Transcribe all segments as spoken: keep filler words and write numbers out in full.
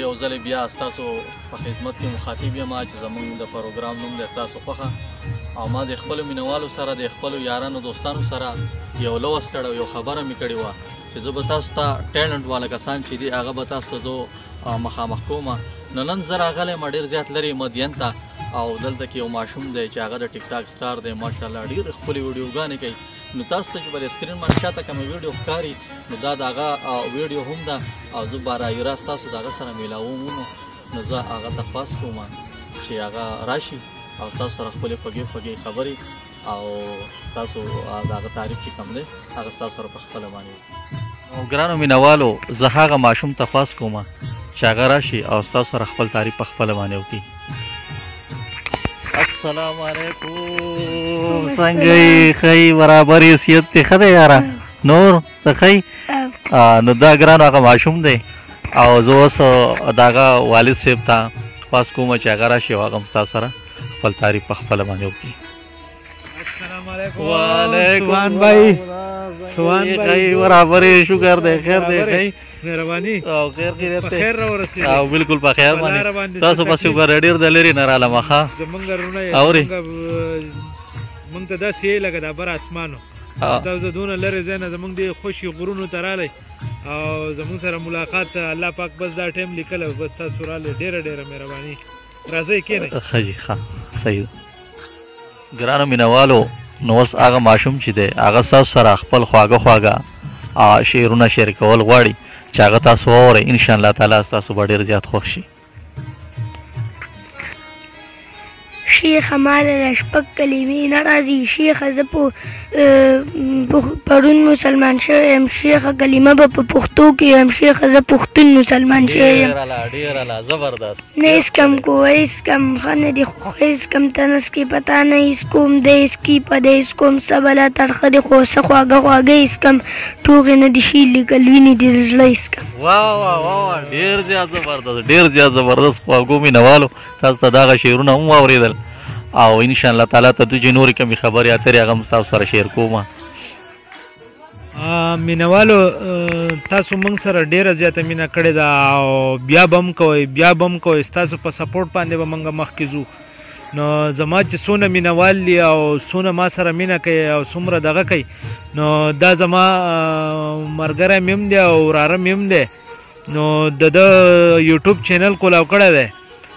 یو ځل بیا ستاسو په خدمت کې مخاطب یم چې زموږ د پروګرام نوم دی ستاسو خوښه او ما د خپلو مینوالو سره د خپلو یارانو دوستانو سره یو لوست کړی او یو خبره مې کړې وه چې زه به تاسو ته ټیلنټ والا کسان چې دي هغه به تاسو ته زه مخامخ کوم. نو نن زه راغلی یم ډېر زیات لرې مدین ته او دلته کې یو ماشوم دی چې هغه د ټیک ټاک سټار دی ماشاءالله ډېر ښکلې ویډیوګانې کوي. نو تاسو ته چې به د سکرین باندې شاته کومه ویډیو ښکاري نو دا د هغه ویډیو هم ده او زه به راست تاسو د هغه سره میلاوم نو زه هغه درخواست کوم چې هغه راشي او تاسو سره خپلې خوږې خوږې خبرې او تاسو د هغه تعریف چې کوم دی هغه ستاسو سره په خپله باندې. نو ګرانو مینوالو زه هغه ماشوم تخواست کوم چې هغه راشي او ستاسو سره خپل تعریف په خپله باندې وکړي. السلام علیکم څنګه یې ښه برابر یې صحت دی ښه دی یاره نور ته ښه نو دا ګرانو هغه ماشوم دی او زه اوس د هغه والد صاحب ته خواست کوم چې هغه راشي او هغه هم ستاسو سره خپل تعریف په خپله باندې وکړي. السلام علیکم وعلیکم سوان بھائی سوان بھائی برابر یې شکر دی خیر دی ښه مهرباني او خیر خیریت دی خیر راورسېدې او بالکل په خیر باندې تاسو پسې به ډېر د لرې نه رالم ښه زمونږ رونه اورې مونږ ته داسې یې لکه د بر اسمانو تاسو دونه لرې ځای نه زمونږ دې خوشي غرونو ته رالی او زمونږ سره ملاقات الله پاک بس دا ټایم لیکلی بس تاسو رالی ډېره ډېره مهرباني راځئ کښېنئ ښه جي ښه صحیح. ګرانو مینوالو نو اوس هغه ماشوم چې دی هغه ستاسو سره خپل خواږه خواږه شعرونه شعر کول غواړي چې هغه تاسو واورئ انشاءالله تعالی ستاسو به ډېر زیات خوښ شي. شیخه ماله له شپږ کلمې نه راځي شیخه زه په پرون مسلمان شوی یم شیخه کلمه به په پښتو کې یم شیخه زه پښتون مسلمان شوی یم. ډېره لا زبردست نه هېڅ کم کو هېڅ کم ښه نه دي خو هېڅ کم تنس کې پتا نه هېڅ کوم دی هېڅ کی په دی هېڅ کوم څه بله ترخه دي خو څه خواږه خواږه هېڅ کم ټوغې نه دي شي لیکل وینې دي د زړه هېڅ کم. واه واه واه ډېر زیات زبردست ډېر زیات زبردست خواږو مینوالو تاسو ته دغه شعرونه هم واورېدل او انشاءالله تعالی ته دوی چې نورې کومې خبرې اترې هغه هم ستاسو سره شیر کوم. مینوالو تاسو موږ سره ډېره زیاته مینه کړې ده او بیا به هم کوئ بیا به هم کوئ ستاسو په سپورټ باندې به موږ مخکې ځو. نو زما چې څونه مینوال دي او څونه ما سره مینه کوي او څومره دغه کوي نو دا زما ملګری مې هم دی او وراره مې هم دی نو د ده یوټیوب چینل کولاو کړی دی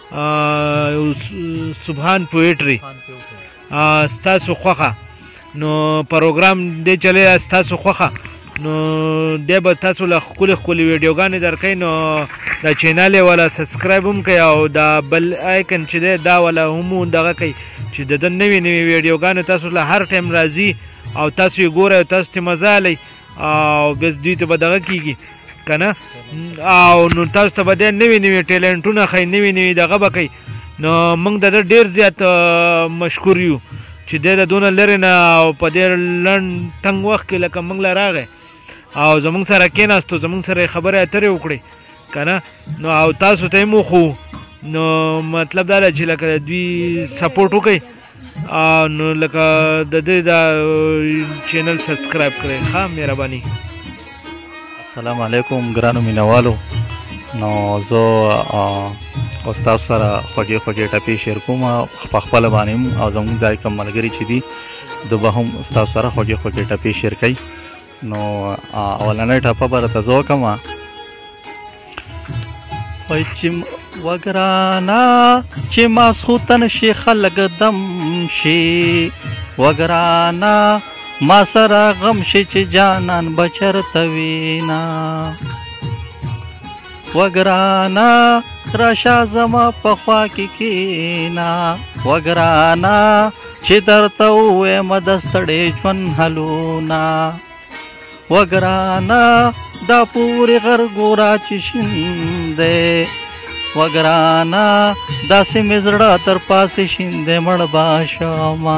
سبحان پویټري ستاسو خوښه نو پروګرام دی چلی ستاسو خوښه نو دی به تاسو له ښکلې ښکلې ویډیوګانې درکوي نو دا چینل یې والا سبسکرایب هم کوي او دا بل آیکن چې دی دا والا هم دغه کوي چې د ده نوې نوې ویډیوګانې تاسو له هر ټایم راځي او تاسو یې ګورئ او تاسو ترې مزه اخلئ او بس دوی ته به دغه کېږي که نه او نو تاسو ته به دی نوې نوې ټیلنټونه ښایي نوې نوې دغه به کوي نو موږ د ده ډېر زیات مشکور یو چې دی د دونه لرې نه او په دې لنډ تنګ وخت کې لکه موږ له راغی او زموږ سره کېناستو زموږ سره یې خبرې اترې وکړې که نه نو او تاسو ته یې هم وښوو نو مطلب دا ده چې لکه دوی سپورټ وکړئ نو لکه د دې دا چینل سبسکرایب کړئ ښه مهرباني. السلام علیکم ګرانو مینوالو نو زه اوس تاسو سره خوږې خوږې ټپې شیر کوم په خپله باندې هم او زموږ دا کوم ملګري چې دي ده به هم ستاسو سره خوږې خوږې ټپې شیر کوي. نو اولنۍ ټپه به راته زه وکړم وایي چې وګرانه چې ماسخوتن شي خلک دم شي وګرانه ما سره غم شي چې جانان بچرته وینا وګرانه راشه زما په خوا کې کېنا وګرانه چې درته ووایم د ستړې ژوند حلونه وګرانه دا پورې غر ګوره چې شین دی وګرانه داسې مې زړه تر پاسې شین دی مړ به شمه.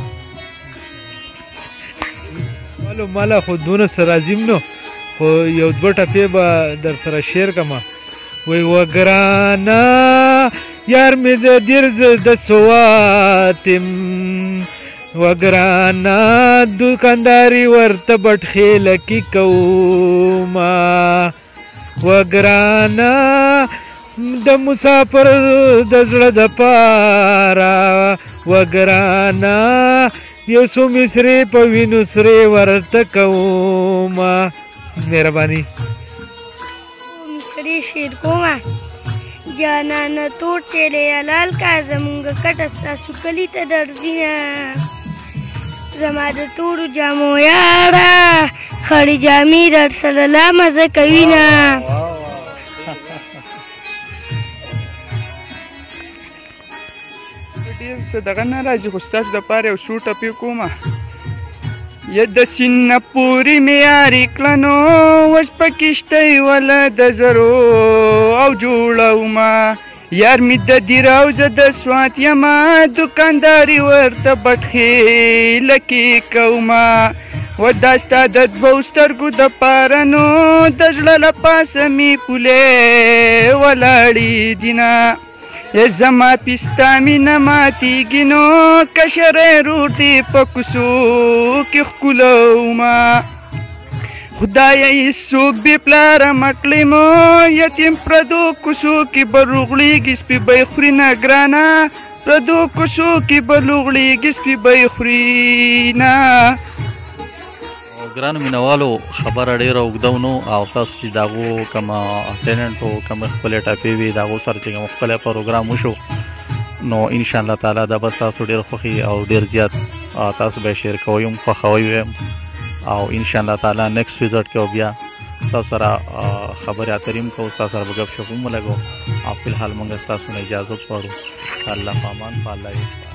مالو ماله خو دونه سره عظیم نو خو یو دوه ټپې به در سره شیر کړم. وی وګرانه یار مې د دیر د سواتم وګرانه دوکانداري ورته بټخېله کې کومه وګرانه د مسافر د زړه د پاره وګرانه یو څو مصرې په وینو سرې ورته کومه. مهرباني. مصري شعر کومه. جانانه تور تیلې حلال کا زمونږ کټه ستاسو کلي ته درځینه. زما د تورو جامو یاره خړې جامې درسره لا مزه کوینه. ډېر څه دغه نه راځي خو ستاسو دپاره یو څو ټپې کومه. یا د سیند نه پورې مې یارې کړه نو اوس په کښتۍ وله د زرو او جوړومه. یار مې د دیر او زه د سوات یمه دوکانداري ورته بټخېله کې کومه. و دا ستا د دوو سترګو دپاره نو د زړه له پاسه مې پولې ولاړې دینه. زما پستا مینه ماتېږي نو کشری رور دې په کوڅو کې ښکلومه. خدایه هېڅوک بې پلاره مه کړې مو یتیم پردو کوڅو کې به روغړېږي سپي به یې خوري نه ګرانه. پردو کوڅو کې به لوغړېږي سپي به یې خوري نه. ګرانو مینوالو خبره ډېره اوږده نو او تاسو چې د هغو کومه ټیلنټ و کومې خپلې ټپې وي د هغو سره چې کوم ښکلی پروګرام وشو نو انشاءالله تعالی دا به ستاسو ډېر خوښي او ډېر زیات تاسو به یې شیر کوئ هم خوښوئ هم او انشاءالله تعالی نیکسټ ویزټ کې بیا تاسو سره خبرې اترې هم کوو تاسو سره به ګپ شپ هم ولګو او فلحال موږ ستاسو نه اجازت غواړو. الله په امان په الله